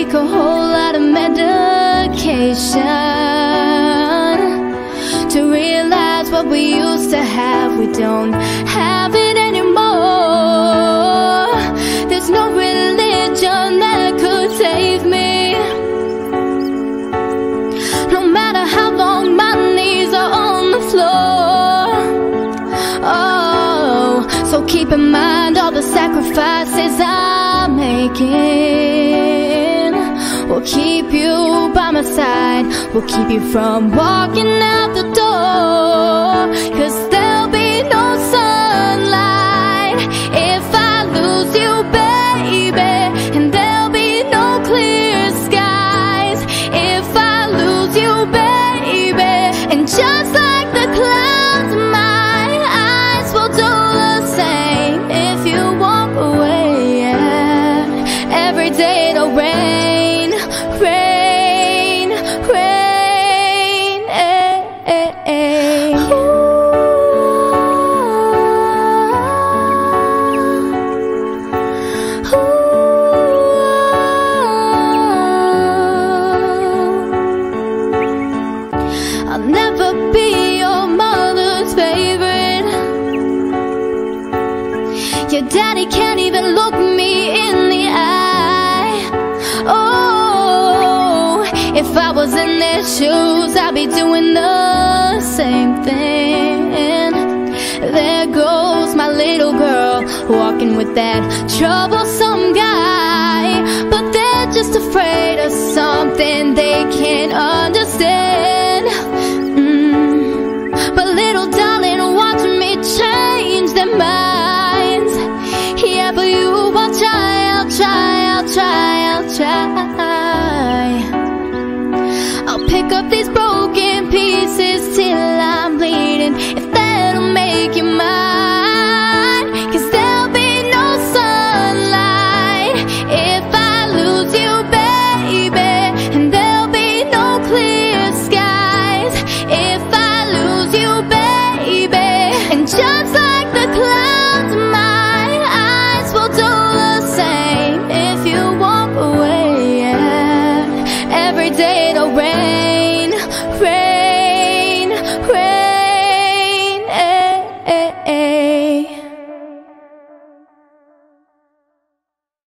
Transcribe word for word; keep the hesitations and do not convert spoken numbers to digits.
take a whole lot of medication to realize what we used to have, we don't have it anymore. There's no religion that could save me. No matter how long my knees are on the floor. Oh, so keep in mind all the sacrifices I'm making. We'll keep you by my side. We'll keep you from walking out the door. 'Cause there'll be no sunlight if I lose you, baby. And there'll be no clear skies if I lose you, baby. And just like the clouds, my eyes will do the same if you walk away. Yeah. Every day it'll rain, rain, rain. Eh, eh, eh. Ooh. Ooh. I'll never be your mother's favorite. Your daddy can't even look me in the eye. Oh, if I was in their shoes, I'd be doing the same thing. There goes my little girl, walking with that troublesome guy. But they're just afraid of something they can't understand. Mm. But little darling, watch me change their minds. Yeah, but you, I'll try, I'll try, I'll try, I'll try. I'll pick up these broken pieces